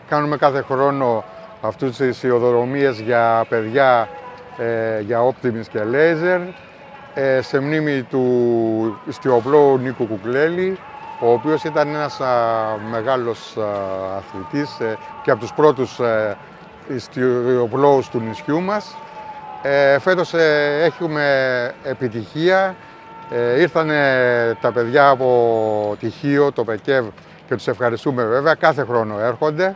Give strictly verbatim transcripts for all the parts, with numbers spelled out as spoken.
κάνουμε κάθε χρόνο αυτούς τις ιοδρομίες για παιδιά, ε, για Optimus και Laser, ε, σε μνήμη του ιστιοπλώου Νίκου Κουκλέλη, ο οποίος ήταν ένας α, μεγάλος α, αθλητής ε, και από τους πρώτους ε, ιστιοπλώους του νησιού μας. Ε, φέτος ε, έχουμε επιτυχία. Ε, ήρθανε τα παιδιά από τυχείο, το ΠΕΚΕΒ, και τους ευχαριστούμε βέβαια. Κάθε χρόνο έρχονται.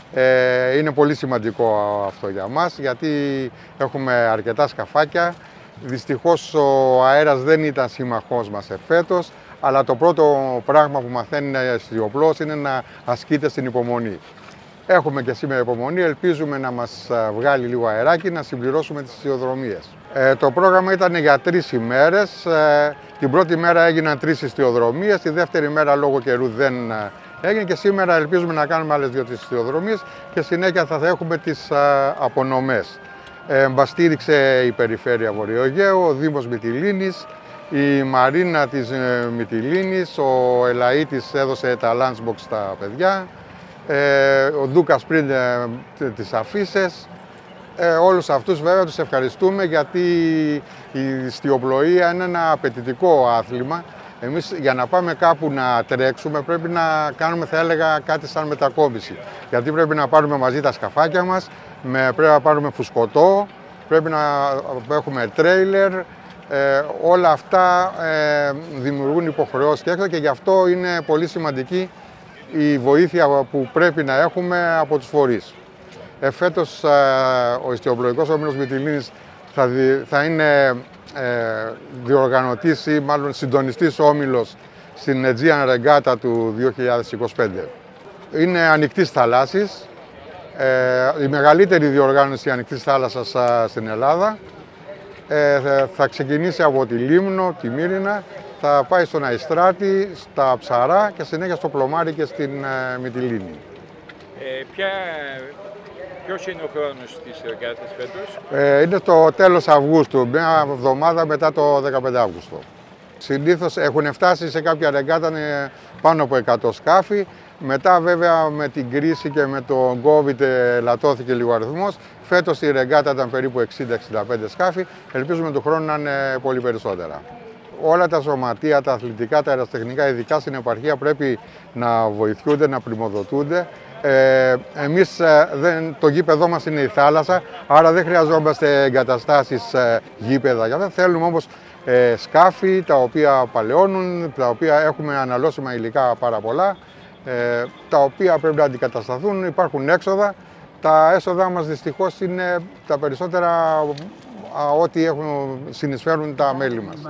Ε, είναι πολύ σημαντικό αυτό για μας, γιατί έχουμε αρκετά σκαφάκια. Δυστυχώς ο αέρας δεν ήταν σύμμαχός μας εφέτος, αλλά το πρώτο πράγμα που μαθαίνει ένας ιστιοπλώος είναι να ασκείται στην υπομονή. Έχουμε και σήμερα υπομονή, ελπίζουμε να μας βγάλει λίγο αεράκι, να συμπληρώσουμε τις ιστιοδρομίες. Ε, το πρόγραμμα ήταν για τρεις ημέρες. Ε, την πρώτη μέρα έγιναν τρεις ιστιοδρομίες, τη δεύτερη μέρα λόγω καιρού δεν έγινε και σήμερα ελπίζουμε να κάνουμε άλλες δύο ιστιοδρομίες και συνέχεια θα έχουμε τις α, απονομές. Ε, μας στήριξε η Περιφέρεια Βορείου Αιγαίου, ο Δήμος Μυτιλήνης, η Μαρίνα της ε, Μυτιλήνης, ο Ελαΐτης έδωσε τα lunchbox στα παιδιά, ε, ο Δούκας πριν ε, τις αφίσες. Ε, όλους αυτούς βέβαια τους ευχαριστούμε, γιατί η ιστιοπλοεία είναι ένα απαιτητικό άθλημα. Εμείς για να πάμε κάπου να τρέξουμε πρέπει να κάνουμε, θα έλεγα, κάτι σαν μετακόμιση. Γιατί πρέπει να πάρουμε μαζί τα σκαφάκια μας, με, πρέπει να πάρουμε φουσκωτό, πρέπει να έχουμε τρέιλερ. Ε, όλα αυτά ε, δημιουργούν υποχρεώσεις και έξω και γι' αυτό είναι πολύ σημαντική η βοήθεια που πρέπει να έχουμε από τους φορείς. Ε, φέτος ε, ο Ιστιοπλοϊκός Όμιλος Μυτιλήνης θα, δι, θα είναι ε, διοργανωτής ή μάλλον συντονιστής όμιλος στην Aegean Regatta του δύο χιλιάδες είκοσι πέντε. Είναι ανοιχτής θαλάσσης, ε, η μεγαλύτερη διοργάνωση ανοιχτής θάλασσας ε, στην Ελλάδα. Ε, θα ξεκινήσει από τη Λίμνο, τη Μύρινα, θα πάει στον Αϊστράτη, στα Ψαρά και συνέχεια στο Πλωμάρι και στην ε, Μυτιλήνη. Ε, ποια, ποιος είναι ο χρόνος της ρεγκάτας φέτος? Ε, είναι το τέλος Αυγούστου, μια εβδομάδα μετά το δεκαπέντε Αύγουστο. Συνήθως έχουν φτάσει σε κάποια ρεγκάτα πάνω από εκατό σκάφη. Μετά βέβαια με την κρίση και με το COVID ελαττώθηκε λίγο ο αριθμός. Φέτος η ρεγκάτα ήταν περίπου εξήντα εξήντα πέντε σκάφη. Ελπίζουμε του χρόνου να είναι πολύ περισσότερα. Όλα τα σωματεία, τα αθλητικά, τα αεραστεχνικά, ειδικά στην επαρχία, πρέπει να βοηθούνται, να πριμοδοτούνται. Ε, εμείς, ε, δεν, το γήπεδό μας είναι η θάλασσα, άρα δεν χρειαζόμαστε εγκαταστάσεις ε, γήπεδα. Για δεν θέλουμε όμως ε, σκάφη τα οποία παλαιώνουν, τα οποία έχουμε αναλώσιμα υλικά πάρα πολλά, ε, τα οποία πρέπει να αντικατασταθούν, υπάρχουν έξοδα. Τα έσοδα μας δυστυχώς είναι τα περισσότερα ό,τι έχουν, συνεισφέρουν τα μέλη μας.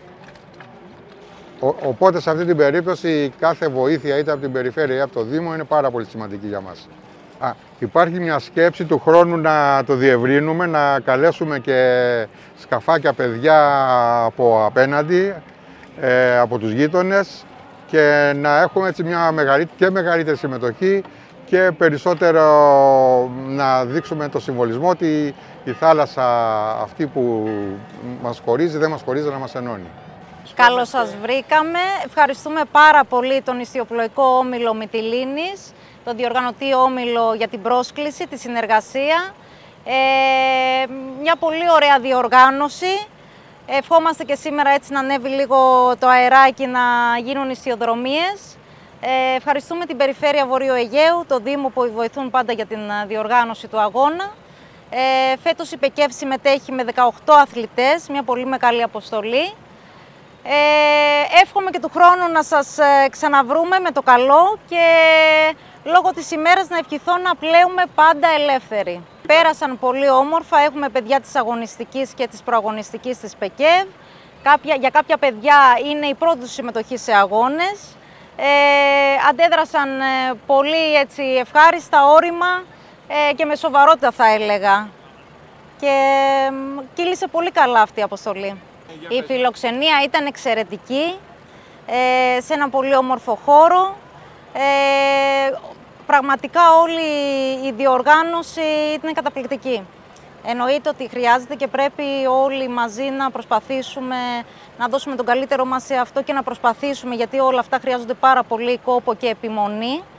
Ο, οπότε σε αυτή την περίπτωση κάθε βοήθεια είτε από την περιφέρεια ή από το Δήμο είναι πάρα πολύ σημαντική για μας. Α, υπάρχει μια σκέψη του χρόνου να το διευρύνουμε, να καλέσουμε και σκαφάκια παιδιά από απέναντι, ε, από τους γείτονες και να έχουμε έτσι μια μεγαλύτερη, και μεγαλύτερη συμμετοχή και περισσότερο να δείξουμε το συμβολισμό ότι η θάλασσα αυτή που μας χωρίζει δεν μας χωρίζει, να μας ενώνει. Καλώς σας βρήκαμε. Ευχαριστούμε πάρα πολύ τον Ιστιοπλοϊκό Όμιλο Μυτιλήνης, τον διοργανωτή όμιλο για την πρόσκληση, τη συνεργασία. Ε, μια πολύ ωραία διοργάνωση. Ευχόμαστε και σήμερα έτσι να ανέβει λίγο το αεράκι, να γίνουν ιστιοδρομίες. Ε, ευχαριστούμε την Περιφέρεια Βορείου Αιγαίου, το Δήμο που βοηθούν πάντα για την διοργάνωση του αγώνα. Ε, φέτος η ΠΕΚΕΒ συμμετέχει με δεκαοκτώ αθλητές, μια πολύ μεγάλη αποστολή. Ε, εύχομαι και του χρόνου να σας ξαναβρούμε με το καλό και λόγω της ημέρας να ευχηθώ να πλέουμε πάντα ελεύθεροι. Πέρασαν πολύ όμορφα, έχουμε παιδιά της αγωνιστικής και της προαγωνιστικής της ΠΕΚΕΒ. Κάποια, για κάποια παιδιά είναι η πρώτη τους συμμετοχή σε αγώνες. Ε, αντέδρασαν πολύ έτσι, ευχάριστα, όρημα ε, και με σοβαρότητα θα έλεγα. Και ε, κύλησε πολύ καλά αυτή η αποστολή. Η φιλοξενία ήταν εξαιρετική, ε, σε ένα πολύ όμορφο χώρο. Ε, πραγματικά όλη η διοργάνωση ήταν καταπληκτική. Εννοείται ότι χρειάζεται και πρέπει όλοι μαζί να προσπαθήσουμε να δώσουμε τον καλύτερο μας σε αυτό και να προσπαθήσουμε, γιατί όλα αυτά χρειάζονται πάρα πολύ κόπο και επιμονή.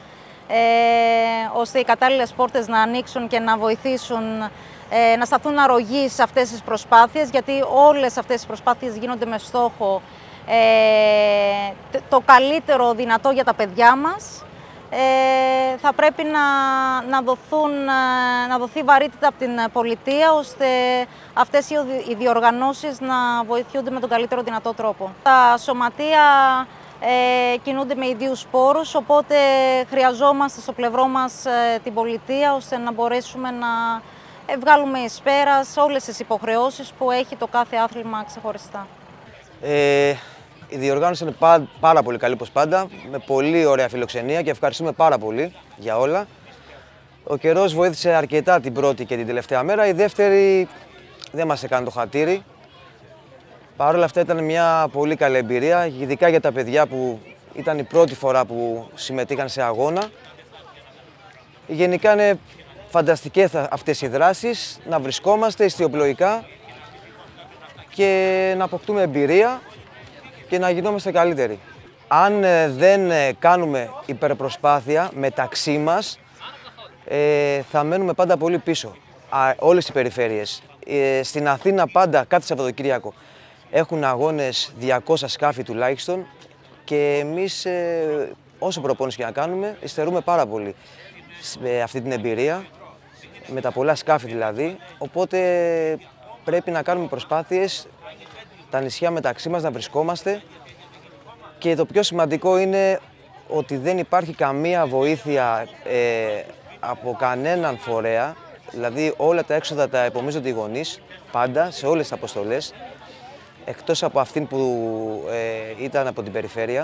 ε, ώστε οι κατάλληλες πόρτες να ανοίξουν και να βοηθήσουν, ε, να σταθούν αρρωγοί σε αυτές τις προσπάθειες, γιατί όλες αυτές τις προσπάθειες γίνονται με στόχο ε, το καλύτερο δυνατό για τα παιδιά μας. Ε, θα πρέπει να, να, δοθούν, να δοθεί βαρύτητα από την πολιτεία, ώστε αυτές οι διοργανώσεις να βοηθούνται με τον καλύτερο δυνατό τρόπο. Τα σωματεία ε, κινούνται με ιδίους πόρους, οπότε χρειαζόμαστε στο πλευρό μας ε, την πολιτεία, ώστε να μπορέσουμε να ε, βγάλουμε εις πέρας όλες τις υποχρεώσεις που έχει το κάθε άθλημα ξεχωριστά. Ε... Η διοργάνωση είναι πά, πάρα πολύ καλή όπως πάντα, με πολύ ωραία φιλοξενία και ευχαριστούμε πάρα πολύ για όλα. Ο καιρός βοήθησε αρκετά την πρώτη και την τελευταία μέρα, η δεύτερη δεν μας έκανε το χατήρι. Παρ' όλα αυτά ήταν μια πολύ καλή εμπειρία, ειδικά για τα παιδιά που ήταν η πρώτη φορά που συμμετείχαν σε αγώνα. Γενικά είναι φανταστικές αυτές οι δράσεις, να βρισκόμαστε ιστιοπλοϊκά και να αποκτούμε εμπειρία και να γινόμαστε καλύτεροι. Αν ε, δεν ε, κάνουμε υπερπροσπάθεια μεταξύ μας, ε, θα μένουμε πάντα πολύ πίσω. Α, όλες οι περιφέρειες. Ε, στην Αθήνα πάντα κάθε Σαββατοκύριακο έχουν αγώνες διακόσια σκάφη τουλάχιστον και εμείς ε, όσο προπόνηση και να κάνουμε, υστερούμε πάρα πολύ με αυτή την εμπειρία, με τα πολλά σκάφη δηλαδή, οπότε πρέπει να κάνουμε προσπάθειες τα νησιά μεταξύ μας να βρισκόμαστε και το πιο σημαντικό είναι ότι δεν υπάρχει καμία βοήθεια ε, από κανέναν φορέα, δηλαδή όλα τα έξοδα τα επομίζονται οι γονείς πάντα σε όλες τις αποστολές, εκτός από αυτήν που ε, ήταν από την περιφέρεια.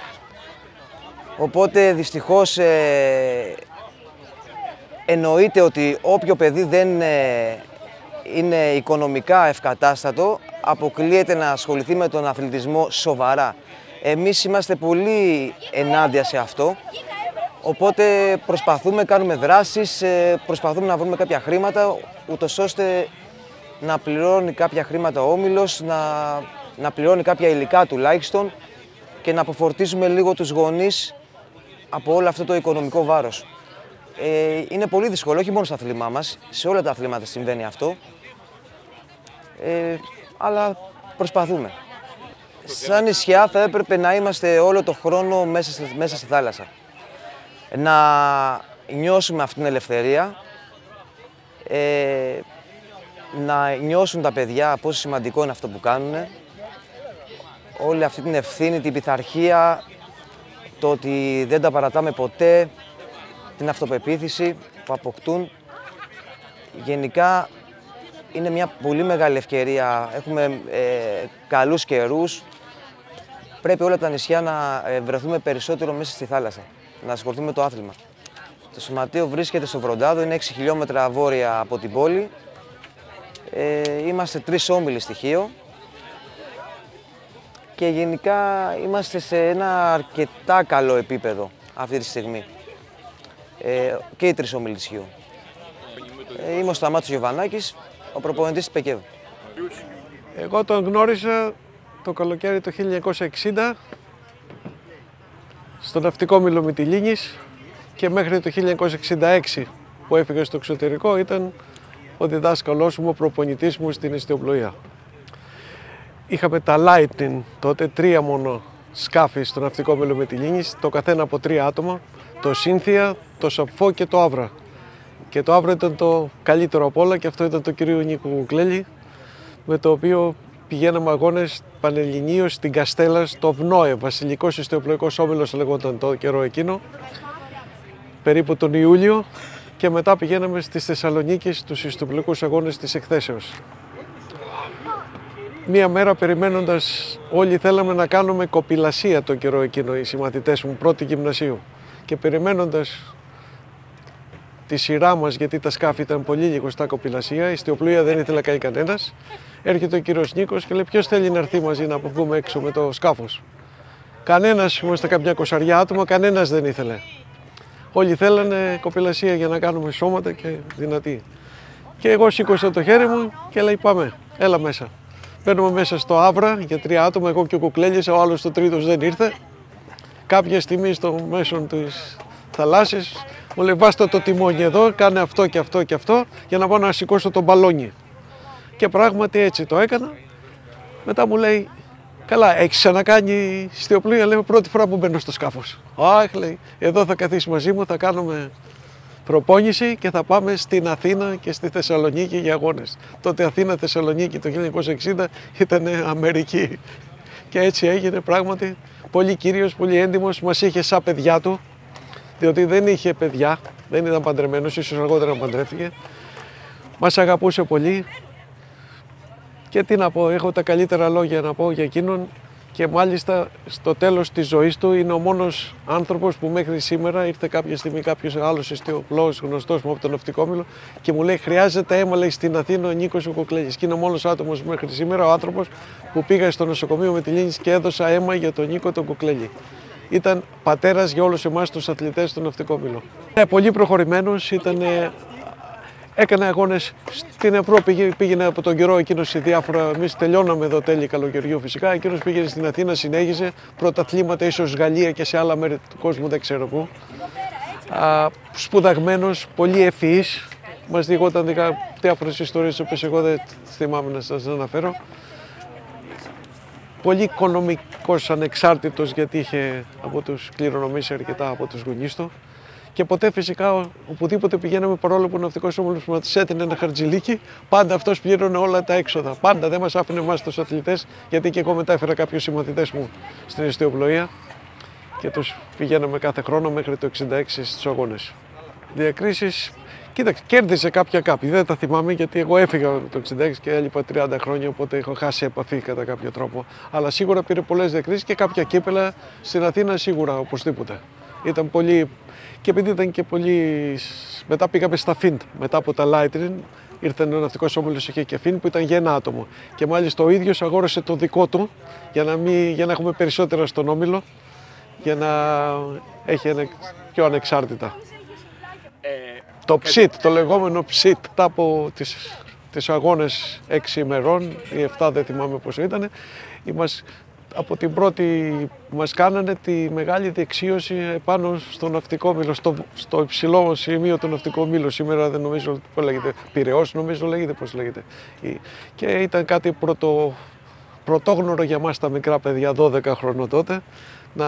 Οπότε δυστυχώς ε, εννοείται ότι όποιο παιδί δεν ε, είναι οικονομικά ευκατάστατο, αποκλείεται να ασχοληθεί με τον αθλητισμό σοβαρά. Εμείς είμαστε πολύ ενάντια σε αυτό, οπότε προσπαθούμε, κάνουμε δράσεις, προσπαθούμε να βρούμε κάποια χρήματα, ούτως ώστε να πληρώνει κάποια χρήματα ο Όμιλος, να, να πληρώνει κάποια υλικά τουλάχιστον και να αποφορτίζουμε λίγο τους γονείς από όλο αυτό το οικονομικό βάρος. Ε, είναι πολύ δύσκολο, όχι μόνο στο αθλημά μας, σε όλα τα αθλήματα συμβαίνει αυτό. Ε, αλλά προσπαθούμε. Σαν νησιά θα έπρεπε να είμαστε όλο το χρόνο μέσα στη, μέσα στη θάλασσα. Να νιώσουμε αυτήν την ελευθερία, ε, να νιώσουν τα παιδιά πόσο σημαντικό είναι αυτό που κάνουν, όλη αυτή την ευθύνη, την πειθαρχία, το ότι δεν τα παρατάμε ποτέ, την αυτοπεποίθηση που αποκτούν. Γενικά είναι μια πολύ μεγάλη ευκαιρία, έχουμε ε, καλούς καιρούς. Πρέπει όλα τα νησιά να ε, βρεθούμε περισσότερο μέσα στη θάλασσα, να ασχοληθούμε με το άθλημα. Το σωματείο βρίσκεται στο Βροντάδο, είναι έξι χιλιόμετρα βόρεια από την πόλη. Ε, είμαστε τρεις όμιλοι στοιχείο και γενικά είμαστε σε ένα αρκετά καλό επίπεδο αυτή τη στιγμή. Ε, και οι τρεις όμιλοι στοιχείο. Ε, είμαι ο Σταμάτης Γιωβανάκης, ο προπονητής της ΠΕΚΕΒ. Εγώ τον γνώρισα το καλοκαίρι το χίλια εννιακόσια εξήντα στο ναυτικό όμιλο Μυτιλήνης και μέχρι το χίλια εννιακόσια εξήντα έξι που έφυγε στο εξωτερικό ήταν ο διδάσκαλός μου, ο προπονητής μου στην ιστιοπλοεία. Είχαμε τα Lightning τότε, τρία μόνο σκάφη στο ναυτικό όμιλο Μυτιλήνης, το καθένα από τρία άτομα, το Σύνθια, το Σαπφό και το Αύρα. Και το Αύρα ήταν το καλύτερο από όλα και αυτό ήταν το κυρίου Νίκου Κουκλέλη, με το οποίο πηγαίναμε αγώνες πανελληνίως στην Καστέλα, στο ΒΝΟΕ, Βασιλικός Ιστιοπλοϊκός Όμιλος λεγόταν το καιρό εκείνο, περίπου τον Ιούλιο, και μετά πηγαίναμε στις Θεσσαλονίκες στους ιστιοπλοϊκούς αγώνες της εκθέσεως. Μία μέρα περιμένοντας, όλοι θέλαμε να κάνουμε κοπηλασία το καιρό εκείνο, οι συμμαθητές μου πρώτη γυμνασίου, και περιμένοντας τη σειρά μας, γιατί τα σκάφη ήταν πολύ λιγοστά κοπηλασία, η ιστιοπλοεία δεν ήθελε να κάνει κανένας. Έρχεται ο κύριος Νίκος και λέει: ποιος θέλει να έρθει μαζί να βγούμε έξω με το σκάφος? Κανένας, είμαστε καμιά κοσαριά άτομα, κανένας δεν ήθελε. Όλοι θέλανε κοπηλασία για να κάνουμε σώματα και δυνατοί. Και εγώ σήκωσα το χέρι μου και λέει: πάμε, έλα μέσα. Μπαίνουμε μέσα στο Αύρα για τρία άτομα, εγώ και ο Κουκλέλης, ο άλλος το τρίτος δεν ήρθε. Κάποια στιγμή στο μέσο της θαλάσσης. Μου λέει βάστε το τιμόνι εδώ, κάνε αυτό και αυτό και αυτό για να πάω να σηκώσω τον μπαλόνι. Και πράγματι έτσι το έκανα. Μετά μου λέει, καλά, έχεις ξανακάνει ιστιοπλοεία? Λέμε, πρώτη φορά που μπαίνω στο σκάφος. Αχ, λέει, εδώ θα καθίσει μαζί μου, θα κάνουμε προπόνηση και θα πάμε στην Αθήνα και στη Θεσσαλονίκη για αγώνες. Τότε Αθήνα-Θεσσαλονίκη το χίλια εννιακόσια εξήντα ήταν Αμερική. Και έτσι έγινε πράγματι. Πολύ κύριος, πολύ έντιμος, μας είχε σαν παιδιά του, διότι δεν είχε παιδιά, δεν ήταν παντρεμένος, ίσως αργότερα παντρεύτηκε. Μας αγαπούσε πολύ και τι να πω, έχω τα καλύτερα λόγια να πω για εκείνον και μάλιστα στο τέλος της ζωής του είναι ο μόνος άνθρωπος που μέχρι σήμερα ήρθε κάποια στιγμή κάποιος άλλος ιστιοπλώος γνωστός μου από τον Ναυτικόμηλο και μου λέει χρειάζεται αίμα, λέει, στην Αθήνα ο Νίκος ο Κουκλέλης. Και είναι ο μόνος άτομος μέχρι σήμερα ο άνθρωπος που πήγα στο νοσοκομείο Μυτιλήνης και έδωσα αίμα για τον Νίκο τον Κουκλέλη. Ήταν πατέρας για όλους εμάς τους αθλητές του Ναυτικόμηλο. Ε, πολύ προχωρημένος, ήταν, έκανε αγώνες στην Ευρώπη, πήγαινε από τον καιρό εκείνος σε διάφορα, εμείς τελειώναμε εδώ τέλη καλοκαιριού φυσικά, εκείνος πήγαινε στην Αθήνα, συνέχιζε πρωταθλήματα ίσως Γαλλία και σε άλλα μέρη του κόσμου, δεν ξέρω πού. Α, σπουδαγμένος, πολύ ευφυής, μας διηγόταν διάφορες ιστορίες οποίες εγώ δεν θυμάμαι να σας αναφέρω. Πολύ οικονομικός, ανεξάρτητος, γιατί είχε από τους κληρονομήσει αρκετά από τους γονείς του. Και ποτέ φυσικά οπουδήποτε πηγαίναμε, παρόλο που ο ναυτικός όμιλος μας έδινε ένα χαρτζηλίκι, πάντα αυτός πλήρωνε όλα τα έξοδα. Πάντα δεν μας άφηνε εμάς τους αθλητές, γιατί και εγώ μετά έφερα κάποιους συμμαθητές μου στην ιστιοπλοεία και τους πηγαίναμε κάθε χρόνο μέχρι το εξήντα έξι στους αγώνες. Διακρίσεις. Κοίταξε, κέρδισε κάποια κάποιοι, δεν τα θυμάμαι γιατί εγώ έφυγα το εξήντα έξι και έλειπα τριάντα χρόνια, οπότε έχω χάσει επαφή κατά κάποιο τρόπο. Αλλά σίγουρα πήρε πολλές διακρίσεις και κάποια κύπελα στην Αθήνα σίγουρα οπωσδήποτε. Ήταν πολύ. Και επειδή ήταν και πολύ. Μετά πήγαμε στα Φιντ, μετά από τα Lightning, ήρθε ο ναυτικός όμιλος, είχε και Φιντ που ήταν για ένα άτομο. Και μάλιστα ο ίδιος αγόρασε το δικό του για να, μην... για να έχουμε περισσότερα στον όμιλο, για να έχει ένα... πιο ανεξάρτητα. Το ψιτ, το λεγόμενο ψιτ, μετά από τις, τις αγώνες έξι ημερών ή εφτά, δεν θυμάμαι πόσο ήταν, μας, από την πρώτη μας κάνανε τη μεγάλη διεξίωση πάνω στο Ναυτικόμηλο, στο, στο υψηλό σημείο του Ναυτικομήλου. Σήμερα δεν νομίζω πώς λέγεται, Πειραιώς νομίζω λέγεται, πώς λέγεται. Και ήταν κάτι πρωτο, πρωτόγνωρο για μας τα μικρά παιδιά, δώδεκα χρονών τότε, να...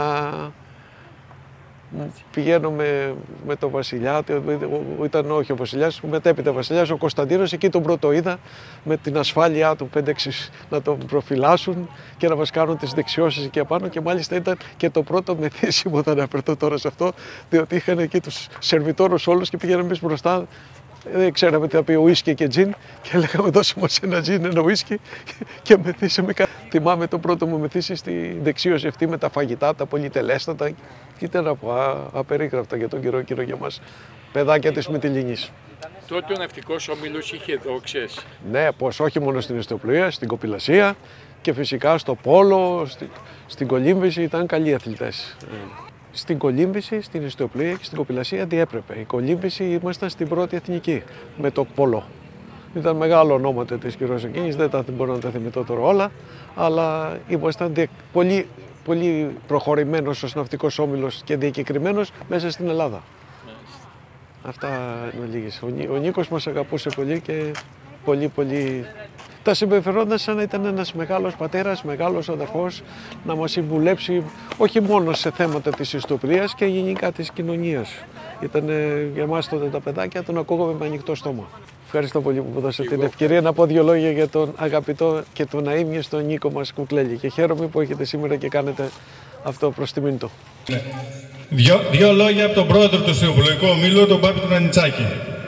Πηγαίνουμε με τον Βασιλιά, ήταν όχι ο Βασιλιάς, μετέπειτα ο Βασιλιάς, ο Κωνσταντίνος, εκεί τον πρώτο είδα με την ασφάλειά του πέντε έξι να τον προφυλάσσουν και να μας κάνουν τις δεξιώσεις εκεί απάνω και μάλιστα ήταν και το πρώτο μεθύσιμο, θα αναφερθώ τώρα σε αυτό, διότι είχαν εκεί τους σερβιτόρους όλους και πήγαιναμε εμείς μπροστά. Δεν ξέραμε τι θα πει ουίσκι και τζιν και λέγαμε δώσε μας ένα τζιν, ένα ουίσκι και μεθύσαμε. Θυμάμαι το πρώτο μου μεθύσει στη δεξίωση αυτή με τα φαγητά, τα πολυτελέστατα και ήταν από απερίγραπτα για τον καιρό καιρό για μας, παιδάκια της Μυτιλήνης. Τότε ο ναυτικός όμιλος είχε δόξες. Ναι, πως όχι μόνο στην ιστιοπλοεία, στην κοπηλασία και φυσικά στο πόλο, στην, στην κολύμβηση ήταν καλοί αθλητές. Στην κολύμβηση, στην ιστιοπλοεία και στην κοπηλασία διέπρεπε. Η κολύμβηση ήμασταν στην πρώτη εθνική με το πόλο. Ήταν μεγάλο ονόματα της καιρός εκείνης, δεν τα μπορώ να τα θυμηθώ τώρα όλα, αλλά ήμασταν δια... πολύ, πολύ προχωρημένος ως ναυτικός όμιλος και διακεκριμένος μέσα στην Ελλάδα. Mm. Αυτά είναι λίγες. Ο, Νί... ο Νίκος μας αγαπούσε πολύ και πολύ πολύ... Τα συμπεριφερόνταν σαν να ήταν ένας μεγάλος πατέρας, μεγάλος αδερφός, να μας συμβουλέψει όχι μόνο σε θέματα της ιστιοπλοείας και γενικά της κοινωνίας. Ήταν για εμάς τότε τα παιδάκια, τον ακούγαμε με ανοιχτό στόμα. Ευχαριστώ πολύ που μου δώσατε την ευκαιρία να πω δύο λόγια για τον αγαπητό και τον αείμνηστο Νίκο μας Κουκλέλη και χαίρομαι που έχετε σήμερα και κάνετε αυτό προς τιμήν του. Ναι. Δύο, δύο λόγια από τον πρόεδρο του Ιστιοπλοϊκού Ομίλου, τον Πάπη του Νανιτσάκη.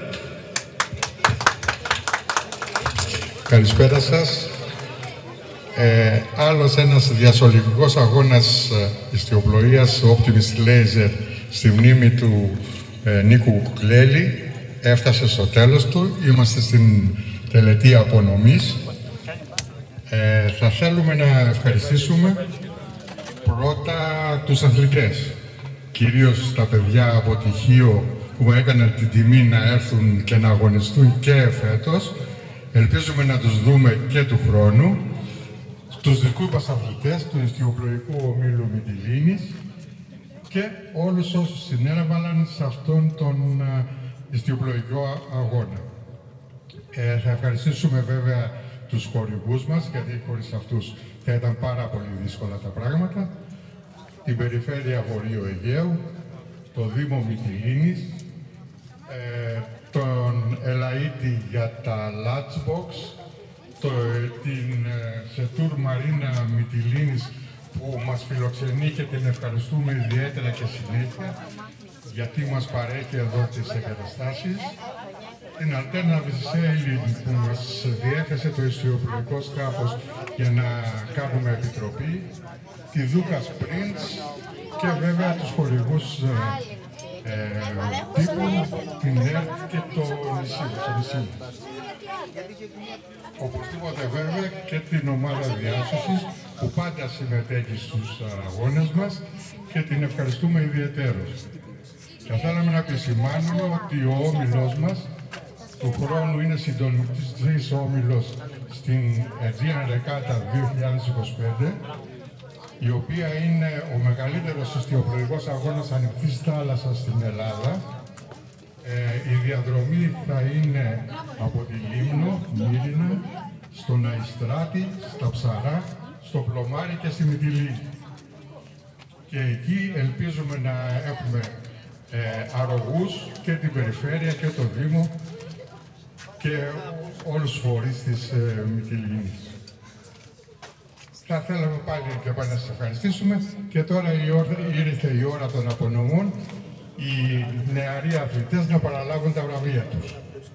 Καλησπέρα σας. Ε, άλλος ένας διασωληνικός αγώνας ιστιοπλοείας Optimist Laser στη μνήμη του ε, Νίκου Κουκλέλη έφτασε στο τέλος του. Είμαστε στην τελετή απονομής. Ε, θα θέλουμε να ευχαριστήσουμε πρώτα τους αθλητές, κυρίως τα παιδιά από τυχείο που έκαναν την τιμή να έρθουν και να αγωνιστούν και φέτος. Ελπίζουμε να τους δούμε και του χρόνου. Τους δικούς μας αθλητές του Ιστιοπλοϊκού Ομίλου Μυτιλήνης, και όλους όσους συνέβαλαν σε αυτόν τον ιστιοπλοϊκό αγώνα. Ε, θα ευχαριστήσουμε βέβαια τους χορηγούς μας, γιατί χωρίς αυτούς θα ήταν πάρα πολύ δύσκολα τα πράγματα, την Περιφέρεια Βορείου Αιγαίου, το Δήμο Μυτιλήνης, ε, τον Ελαΐτη για τα Lunchbox, το, την Σετούρ Μαρίνα Μυτιλήνης που μας φιλοξενεί και την ευχαριστούμε ιδιαίτερα και συνέχεια γιατί μας παρέχει εδώ τις εγκαταστάσεις. Την Αλτέρνα Βυσσέιλιν που μας διέθεσε το ιστιοπλοϊκό σκάφος για να κάνουμε επιτροπή, τη Δούκας Πριντς και βέβαια τους χορηγούς ε, ε, τύπου, την ΕΡΤ και το νησί, το νησί. Οπωσδήποτε βέβαια και την ομάδα διάσωσης που πάντα συμμετέχει στους αγώνες μας και την ευχαριστούμε ιδιαιτέρως. Θα θέλαμε να επισημάνουμε ότι ο όμιλος μας του χρόνου είναι συντονιστής όμιλος στην Aegean Regatta δύο χιλιάδες είκοσι πέντε, η οποία είναι ο μεγαλύτερος ιστιοπλοϊκός αγώνας ανοιχτής θάλασσας στην Ελλάδα. Ε, η διαδρομή θα είναι από τη Λίμνο, Μύρινα, στον Αϊστράτη, στα Ψαρά, στο Πλωμάρι και στη Μυτιλήνη. Και εκεί ελπίζουμε να έχουμε ε, αρρωγούς και την Περιφέρεια και το Δήμο και όλους τους φορείς της ε, Μυτιλήνης. Θα θέλαμε πάλι και πάλι να σας ευχαριστήσουμε και τώρα η ώρα, ήρθε η ώρα των απονομών, οι νεαροί αθλητές να παραλάβουν τα βραβεία τους.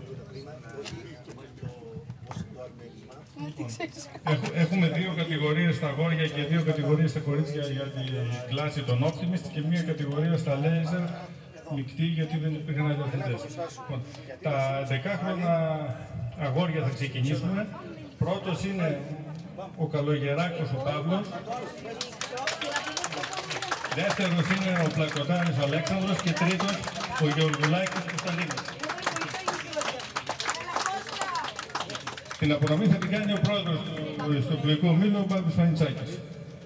Έχουμε δύο κατηγορίες στα αγόρια και δύο κατηγορίες στα κορίτσια για την κλάση των Optimist και μία κατηγορία στα Laser μεικτή γιατί δεν υπήρχαν άλλοι αθλητές. Τα δεκάχρονα αγόρια θα ξεκινήσουμε. Πρώτος είναι ο Καλογεράκος ο Παύλος. Δεύτερος είναι ο Πλακωτάρης ο Αλέξανδρος και τρίτος ο Γεωργουλάκης Κωνσταντίνος. Την απονομή θα την κάνει ο πρόεδρος του ιστιοπλοϊκού ομίλου, ο Μπάμπης Φανιτσάκης.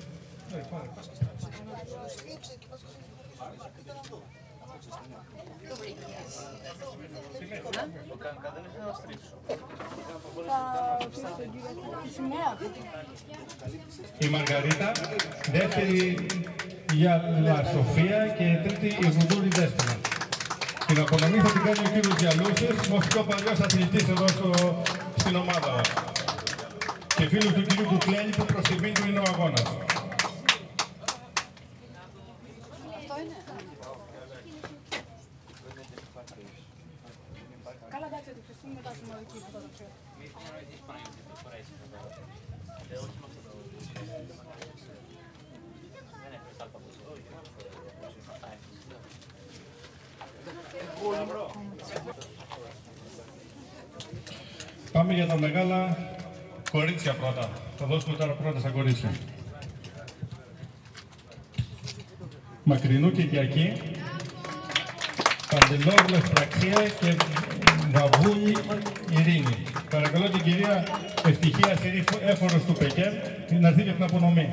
Η Μαργαρίτα, δεύτερη η Άλλα Σοφία και τρίτη η Γουδούρη Δέσποινα. Την απονομή θα την κάνει ο κύριος Γιαλούσης, ο πιο παλιός αθλητής εδώ στο, στην ομάδα μας. Και φίλος του κύριου Κουκλέλη που προς τιμή του είναι ο αγώνας. Καλά, εντάξει, θα ευχαριστούμε μετά τη σημαντική φωτογραφία. Πάμε για τα μεγάλα κορίτσια πρώτα. Θα δώσουμε τώρα πρώτα στα κορίτσια. Μακρινού Κυριακή, Παντελόγλου Ευπραξία και Βαβούλη Ειρήνη. Παρακαλώ την κυρία Ευτυχία Συρή Έφορος του Πεκέρ να έρθει για την απονομή.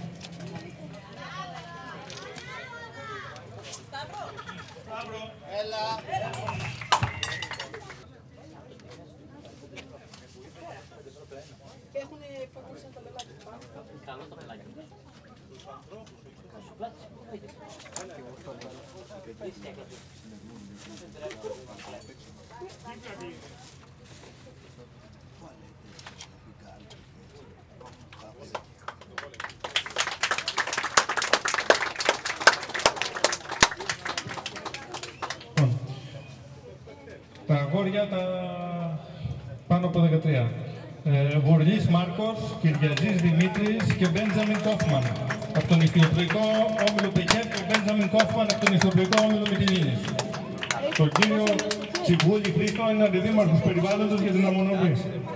Τα αγόρια τα πάνω από δεκατρία. Ε, Βουρλής Μάρκος, Κυριαζής Δημήτρης και Μπέντζαμιν Κόφμαν. Από τον ιστιοπλοϊκό όμιλο Πεκέρ και Μπέντζαμιν Κόφμαν από τον ιστιοπλοϊκό όμιλο Μυτιλήνης. Τον κύριο Τσιμπούλη Χρήστο είναι αντιδήμαρχος περιβάλλοντος για την απονομή.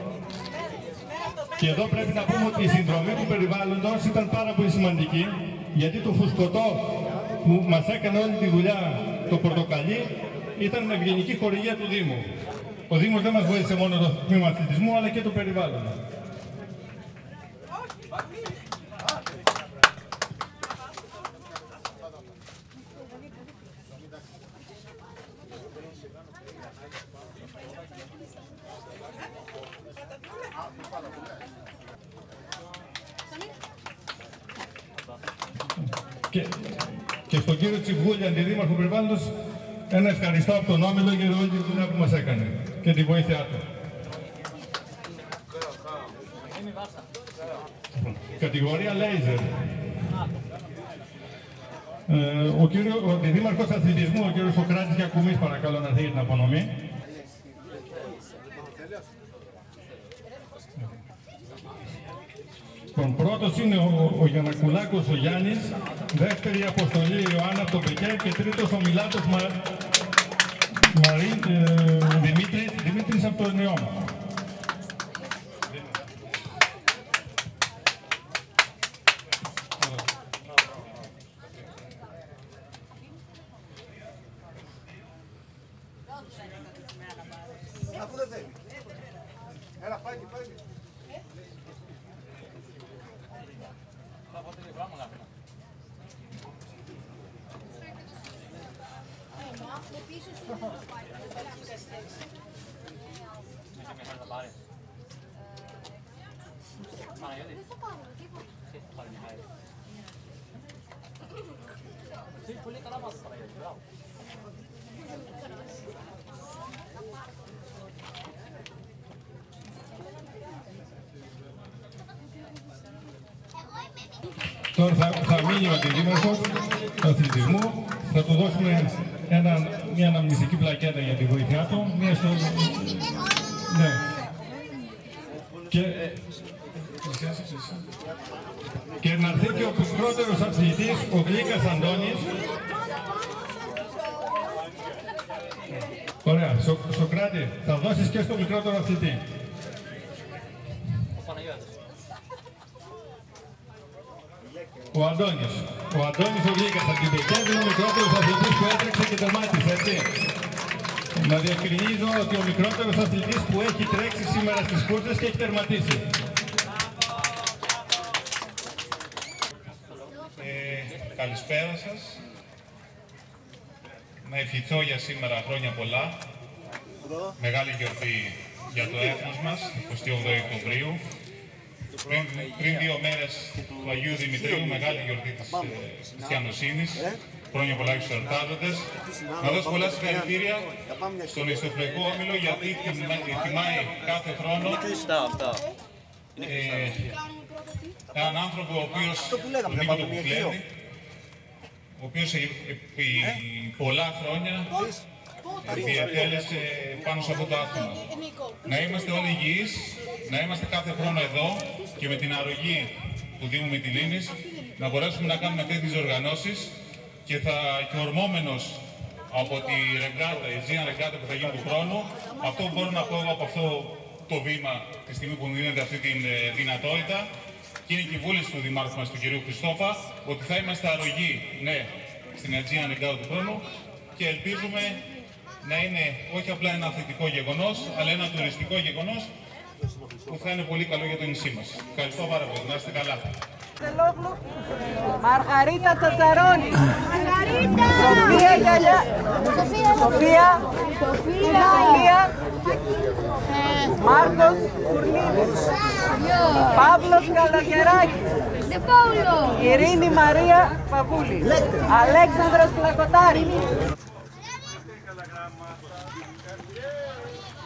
Και εδώ πρέπει να πούμε ότι η συνδρομή του περιβάλλοντος ήταν πάρα πολύ σημαντική, γιατί το φουσκωτό που μας έκανε όλη τη δουλειά, το πορτοκαλί, ήταν με ευγενική χορηγία του Δήμου. Ο Δήμος δεν μας βοήθησε μόνο το τμήμα αθλητισμού, αλλά και το περιβάλλον. Και στον κύριο Τσιβούλη, αντιδήμαρχο περιβάλλοντος, ένα ευχαριστώ από τον Όμιλο για όλη τη δουλειά που μας έκανε και τη βοήθειά του. Κατηγορία Λέιζερ. Ε, ο, κύριο, ο αντιδήμαρχος αθλητισμού, ο κύριος Σοκράτης Γιακουμής, παρακαλώ να έρθει για την απονομή. Τον πρώτος είναι ο, ο Γιαννακουλάκος ο Γιάννης, δεύτερη αποστολή η Ιωάννα από το Πεκέ και τρίτος ο Μιλάτος Μα... Μαρίν ε, Δημήτρης, Δημήτρης από το Νεώμα. Τώρα θα, θα μείνει ο αντιδήμαρχος του αθλητισμού, θα του δώσουμε ένα, μια αναμνηστική πλακέτα για τη βοήθειά του, μια στο... Ναι. Και, και να έρθει και ο μικρότερος αθλητής, ο Γλίκας Αντώνης. Ωραία. Σο, Σοκράτη, θα δώσεις και στο μικρότερο αθλητή. Ο Αντώνης. Ο Αντώνης ο Γλίκας από την Πεκέ είναι ο μικρότερος αθλητής που έτρεξε και τερμάτισε, έτσι. Να διευκρινίζω ότι ο μικρότερος αθλητής που έχει τρέξει σήμερα στις κούρσες και έχει τερματίσει. Ε, καλησπέρα σας. Να ευχηθώ για σήμερα χρόνια πολλά. Μεγάλη γιορτή για το έθνος μας, εικοστή όγδοη Οκτωβρίου. Πριν, πριν δύο μέρες του Αγίου Δημητρίου, μεγάλη γιορτή της ε, χριστιανοσύνης. Χρόνια πολλά στους εορτάζοντες. Να δώσω πολλά συγχαρητήρια στον Ιστιοπλοϊκό Όμιλο, γιατί τιμάει κάθε χρόνο ε, έναν άνθρωπο ο οποίος, τον Νίκο τον Κουκλέλη, ο οποίος επί πολλά χρόνια διατέλεσε πάνω σε αυτό το άθλημα. Να είμαστε όλοι υγιείς, να είμαστε κάθε χρόνο εδώ και με την αρρωγή του Δήμου Μυτιλήνης να μπορέσουμε να κάνουμε τέτοιες οργανώσεις και θα και ορμόμενος από τη ρεγκάτα, η Aegean ρεγκάτα που θα γίνει του χρόνου, αυτό που μπορώ να πω από αυτό το βήμα τη στιγμή που μου δίνεται αυτή τη δυνατότητα και είναι και η βούληση του Δημάρχου μας, του κ. Χριστόφα, ότι θα είμαστε αρρωγοί, ναι, στην Aegean ρεγκάτα του χρόνου και ελπίζουμε να είναι όχι απλά ένα αθλητικό γεγονός, αλλά ένα τουριστικό γεγονός που θα είναι πολύ καλό για το νησί μας. Ευχαριστώ πάρα πολύ. Να είστε καλά. Μαργαρίτα Τσατσαρώνη. Σοφία Γυαλιά. Σοφία. Σοφία. Μάρκος Κουρλίδης. Παύλος Καλαγεράκης. Ειρήνη Μαρία Παβούλη. Αλέξανδρος Πλακοτάρης.